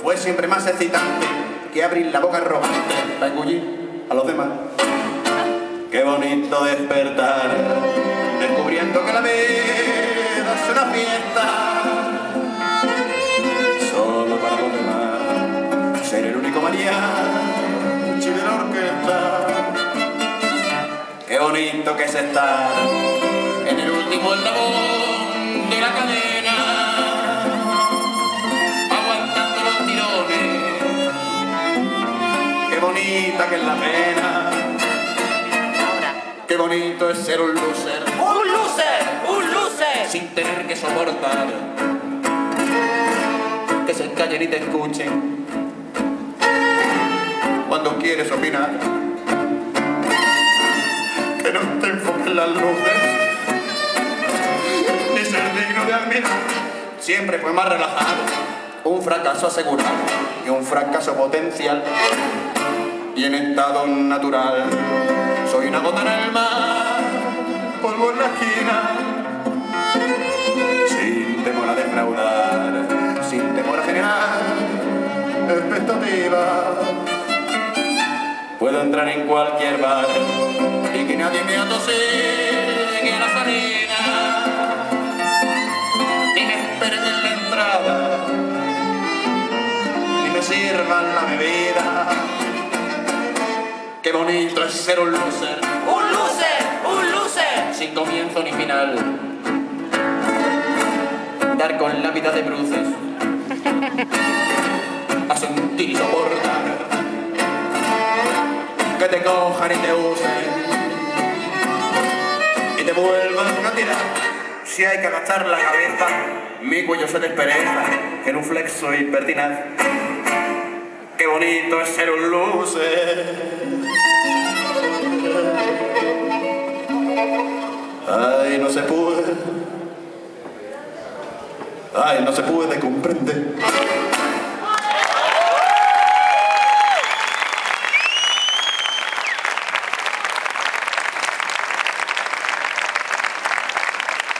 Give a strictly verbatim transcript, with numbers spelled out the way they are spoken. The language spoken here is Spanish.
fue siempre más excitante que abrir la boca arrogante para engullir a los demás. Qué bonito despertar, descubriendo que la vida es una fiesta, solo para los demás, ser el único mariachi de la orquesta. Qué bonito que es estar en el último eslabón de la cadena, aguantando los tirones. Qué bonita que es la pena. Qué bonito es ser un loser. ¡Un loser! ¡Un loser! Sin tener que soportar que se callen y te escuchen cuando quieres opinar. Que no te enfoquen las luces, ni ser digno de admirar. Siempre fue más relajado, un fracaso asegurado y un fracaso potencial. Y en estado natural soy una gota en el mar, polvo en la esquina, sin temor a defraudar, sin temor a generar expectativas. Puedo entrar en cualquier bar y que nadie me atosigue a la salida, ni me esperen en la entrada, ni me sirvan la bebida. Qué bonito es ser un loser. ¡Un loser! ¡Un loser! Sin comienzo ni final. Dar con la vida de bruces. A sentir y soportar. Que te cojan y te usen. Y te vuelvan a tirar. Si hay que agachar la cabeza, mi cuello se despereza en un flexo y pertinaz. Qué bonito es ser un loser. Ay, no se puede. Ay, no se puede comprender.